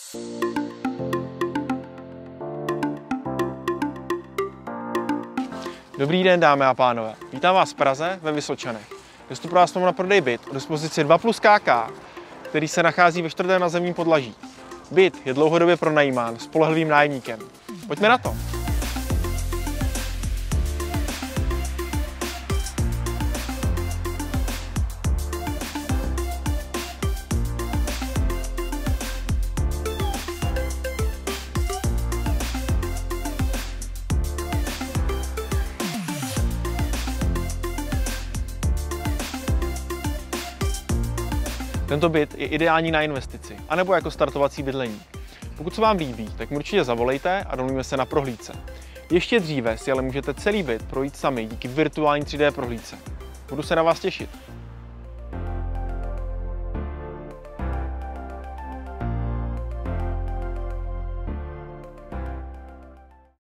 Dobrý den, dámy a pánové. Vítám vás v Praze ve Vysočanech, kde tu pro vás mám na prodej byt o dispozici 2+ KK, který se nachází ve 4. nadzemním podlaží. Byt je dlouhodobě pronajímán spolehlivým nájemníkem. Pojďme na to! Tento byt je ideální na investici, anebo jako startovací bydlení. Pokud se vám líbí, tak mi určitě zavolejte a domluvíme se na prohlídce. Ještě dříve si ale můžete celý byt projít sami díky virtuální 3D prohlídce. Budu se na vás těšit.